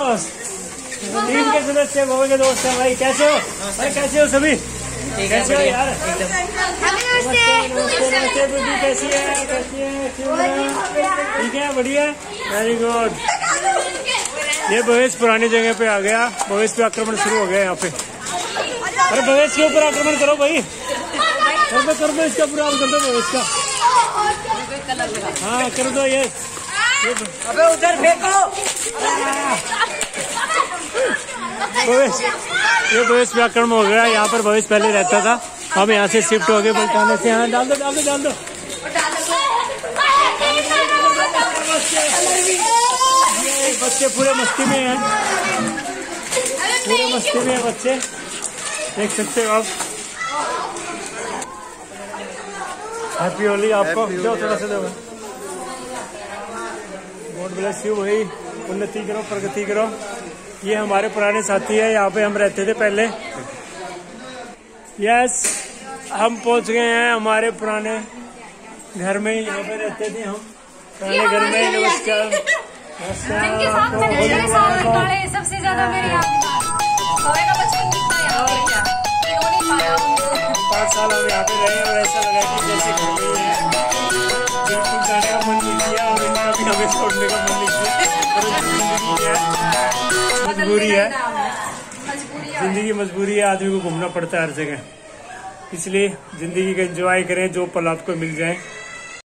दोस्त, टीम के सदस्य भवे के दोस्त है भाई। कैसे हो भाई? कैसे हो सभी? कैसे हो यार? नमस्ते बुद्धि, कैसी है? कैसी है? ठीक है, बढ़िया, वेरी गुड। ये भवेश पुरानी जगह पे आ गया। भवेश पे आक्रमण शुरू हो गया यहाँ पे। अरे भवेश के ऊपर आक्रमण करो भाई, कर दो इसका पूरा कर दो भवेश का। हाँ कर दो ये। अबे उधर फेंको। भवेश, ये भवेश पे आक्रमण हो गया। यहाँ पर भवेश पहले रहता था, हम यहाँ से शिफ्ट हो गए बलटाने से। हाँ डाल दो डाल दो डाल दो। बच्चे पूरे मस्ती में हैं, पूरे मस्ती में हैं बच्चे, देख सकते हो आप। हैप्पी होली आपको, दो थोड़ा सा दो। गॉड ब्लेस यू भाई, उन्नति करो, प्रगति करो। ये हमारे पुराने साथी है, यहाँ पे हम रहते थे पहले। यस, हम पहुंच गए हैं हमारे पुराने घर में। यहाँ पे रहते थे हम पुराने घर में। नमस्कार। सबसे ज्यादा मेरे याद 5 साल हम यहाँ पे रहे और ऐसा लगा कि जैसे घर में ही है। बिल्कुल जाने का मन नहीं किया और इनका भी हमें छोड़ने का मन नहीं किया। मजबूरी है, जिंदगी मजबूरी है, आदमी को घूमना पड़ता है हर जगह। इसलिए जिंदगी का एंजॉय करें, जो पल आपको मिल जाए।